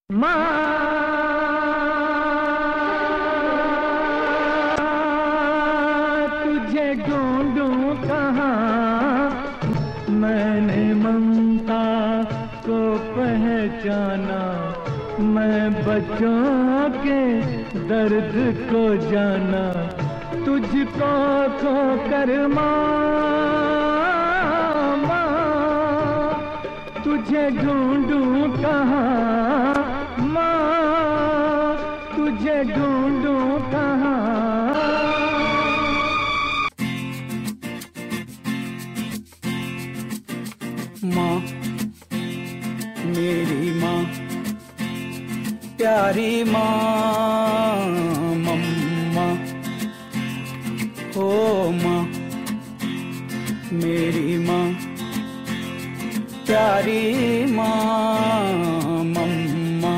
माँ तुझे ढूंढूं कहाँ, मैंने ममता को पहचाना, मैं बच्चों के दर्द को जाना, तुझको खो कर माँ तुझे ढूंढूं कहाँ, माँ तुझे ढूंढूं कहाँ। माँ मेरी माँ, प्यारी माँ, मम्मा ओ माँ मेरी माँ, प्यारी माँ, मम्मा।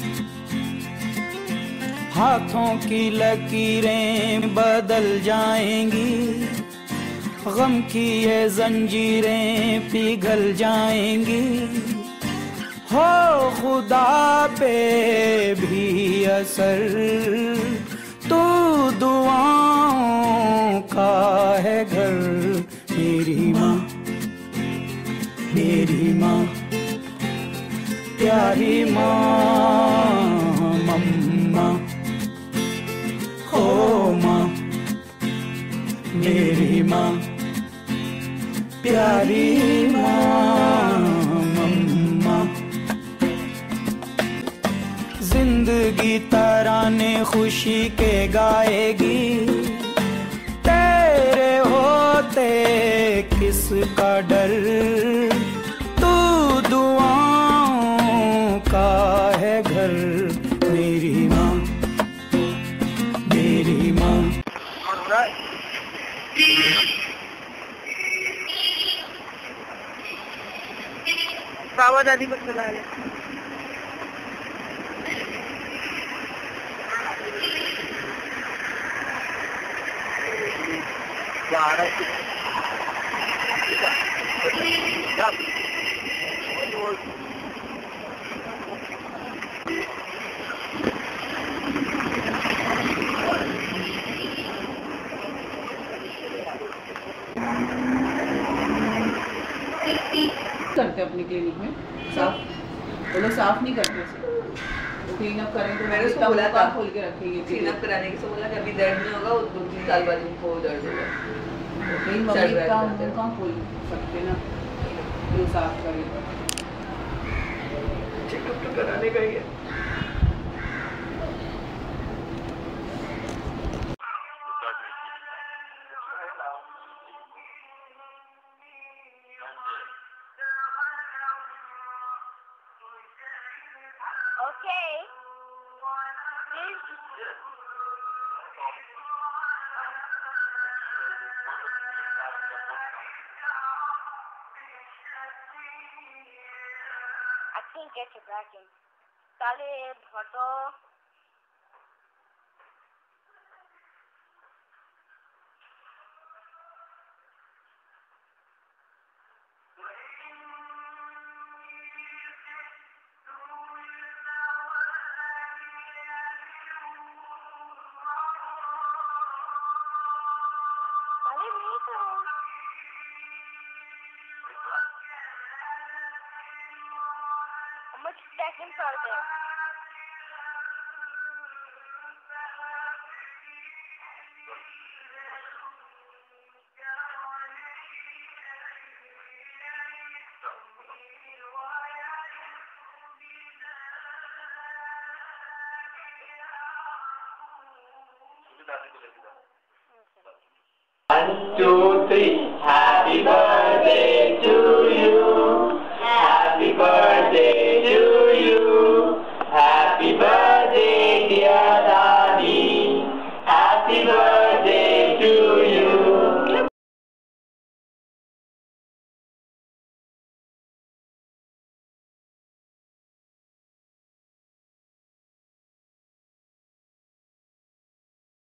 हाथों की लकीरें बदल जाएंगी, गम की ये जंजीरें पिघल जाएंगी, हो खुदा पे भी असर, तू दुआओं का है घर। मेरी माँ, मेरी माँ, प्यारी माँ, मम्मा ओ माँ मेरी माँ, प्यारी माँ, मम्मा। जिंदगी तराने खुशी के गाएगी, तेरे होते किसका डर, तू दुआओं का है घर। मेरी माँ, मेरी माँ। बाबा दादी पर चला ले। करते अपनी क्लिनिक में साफ, वो लोग साफ नहीं करते उसे, तो क्लीन अप करें तो मैंने उसको बोला था खोल के रखेंगे क्लीन अप कराने के, बोला कि अभी दर्द नहीं होगा, 2-3 साल बाद उनको दर्द होगा। लेकिन मम्मी का मुंह कहाँ खोल सकते ना, तो साफ करें चेकअप तो कराने का ही है। গেছে ব্রাকেন তাহলে ধরো Second further. One, two, three.